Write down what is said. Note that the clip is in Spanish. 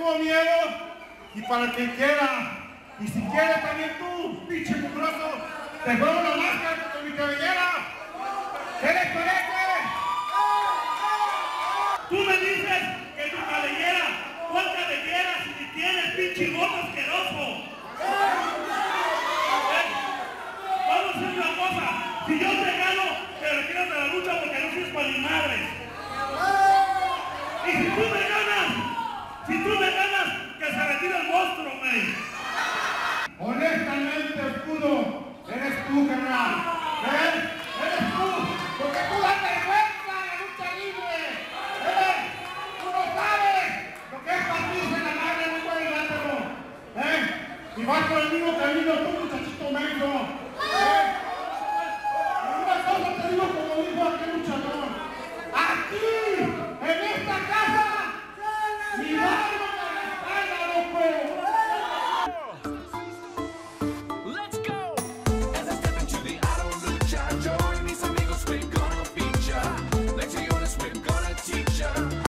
tuvo miedo y para el que quiera. Y si quieres también tú, pinche mugroso, te juego la máscara con mi cabellera. ¿Qué les parece? Tú me dices que tu cabellera, ¿cuál cabellera si tienes pinche voto asqueroso? Vamos a hacer una cosa, si yo te gano, te retiras de la lucha porque no sirves para mi madre. Y si tú me ganas, que se retire el monstruo, güey. Honestamente, Escudo, eres tú, carnal. Eres tú, porque tú das vergüenza a la lucha libre. Tú no sabes lo que es partirse en la madre de un cuadrilátero. Y vas por el mismo camino tú, muchachito menso.